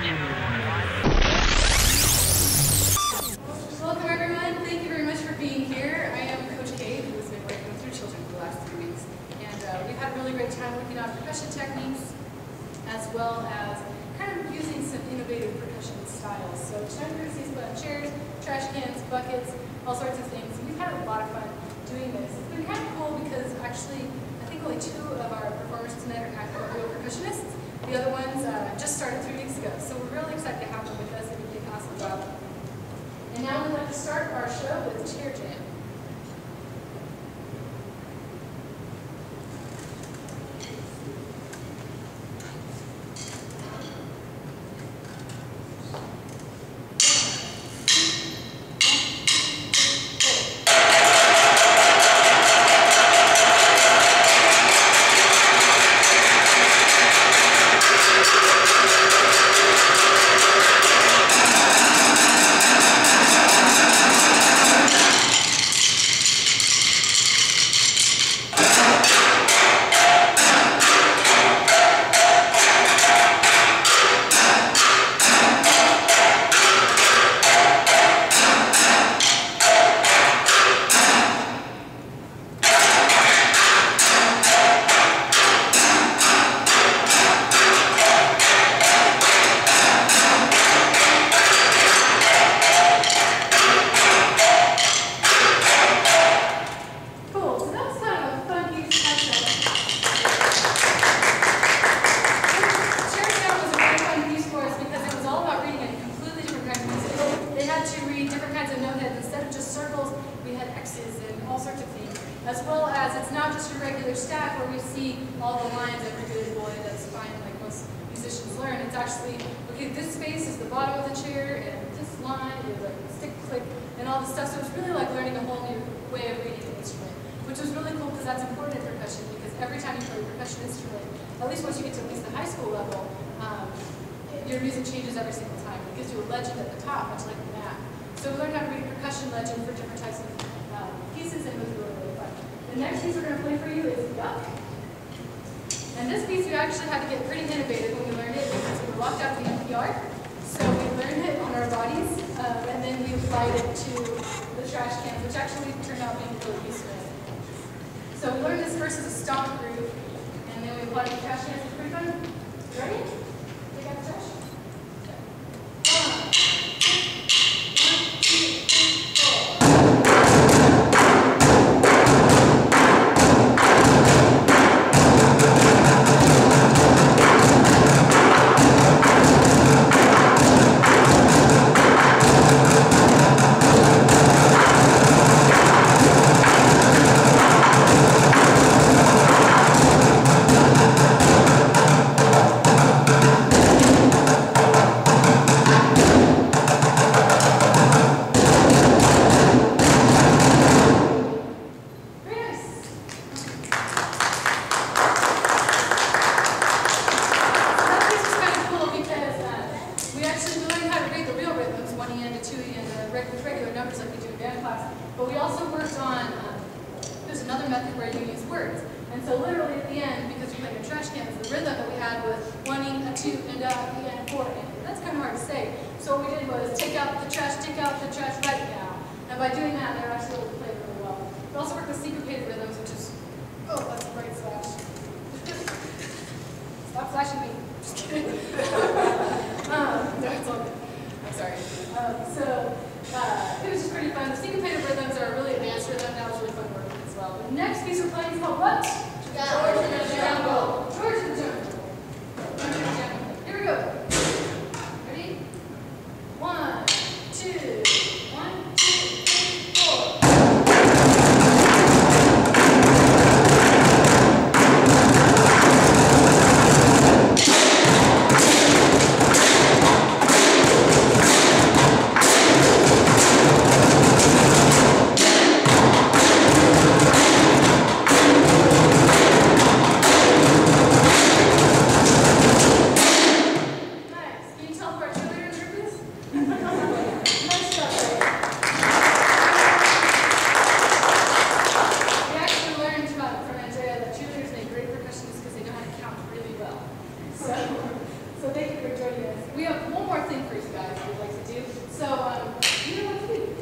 Welcome everyone. Thank you very much for being here. I am Coach Kate, who has been working with your children for the last 3 weeks. And we've had a really great time looking at percussion techniques, as well as kind of using some innovative percussion styles. So tonight we're going to see some chairs, trash cans, buckets, all sorts of things. And we've had a lot of fun doing this. It's been kind of cool because actually I think only 2 of our performers tonight are real percussionists. The other ones just started 3 weeks ago. So we're really excited to have them with us and doing an awesome job. And now we'd like to start our show with Chair Jam. As well as it's not just your regular stack where we see all the lines every good boy, that's fine like most musicians learn. It's actually, okay, this space is the bottom of the chair, and this line is like a stick click and all this stuff. So it's really like learning a whole new way of reading an instrument, which was really cool because that's important in percussion, because every time you play a percussion instrument, at least once you get to at least the high school level, your music changes every single time. It gives you a legend at the top, much like a map. So we learned how to read a percussion legend for different types of pieces, and it was really, really fun. The next piece we're going to play for you is Yuck. And this piece we actually had to get pretty innovative when we learned it because we were locked out in the NPR. So we learned it on our bodies, and then we applied it to the trash cans, which actually turned out being really useful. So we learned this first as a stomp group, and then we applied it to the trash cans. It's pretty fun. You ready? Take out the trash. It was just pretty fun. The syncopated rhythms are a really advanced rhythm. That was really fun working as well. The next piece we're playing is called what? George in the Jungle. George in the Jungle. George in the Jungle. Here we go. Ready? 1, 2, 1, 2, 3, 4. So, you know what to do.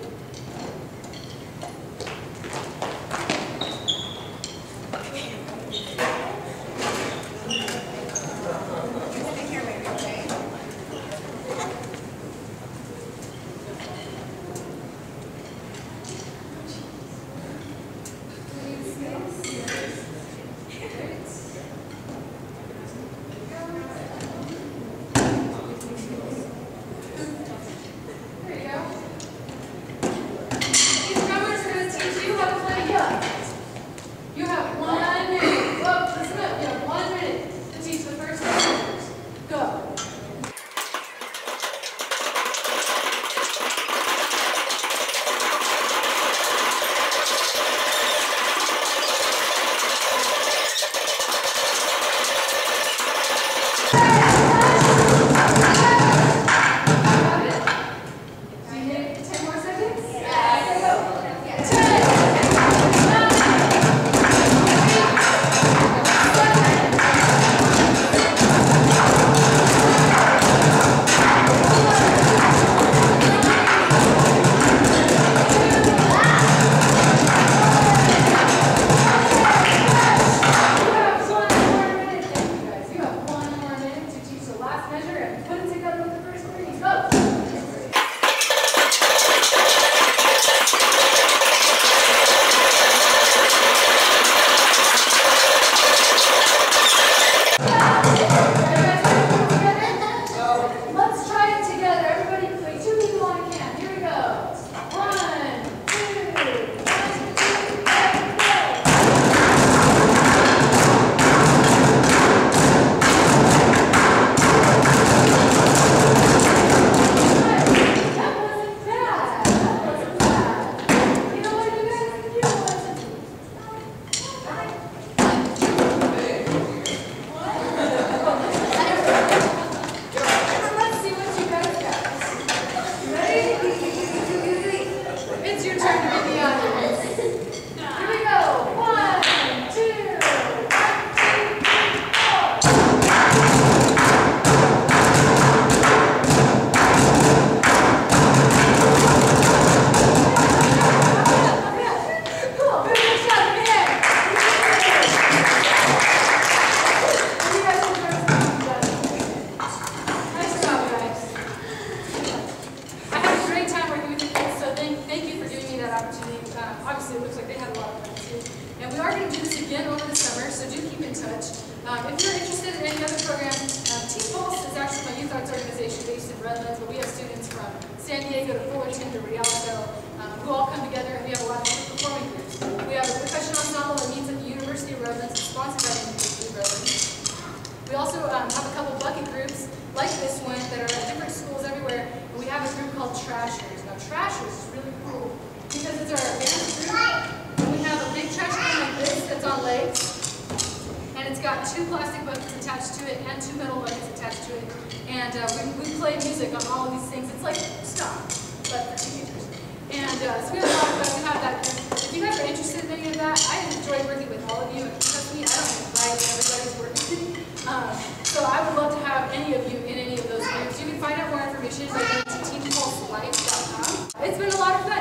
Obviously, it looks like they had a lot of fun too. And we are going to do this again over the summer, so do keep in touch. If you're interested in any other program, Team Pulse is actually my youth arts organization based in Redlands, but we have students from San Diego to Fullerton to Rialto who all come together, and we have a lot of different performing groups. We have a percussion ensemble that meets at the University of Redlands, sponsored by the University of Redlands. We also have a couple bucket groups like this one that are at different schools everywhere, and we have a group called Trashers. Now, Trashers is really cool because it's our advanced group, and we have a big trash can like this that's on legs, and it's got 2 plastic buckets attached to it and 2 metal buckets attached to it, and we play music on all of these things. It's like stop, but for teenagers. And so we have a lot of fun. We have that group. If you guys are interested in any of that, I enjoy working with all of you, and trust me, I don't invite everybody's working with me. So I would love to have any of you in any of those groups. You can find out more information by going to teampulselife.com. It's been a lot of fun.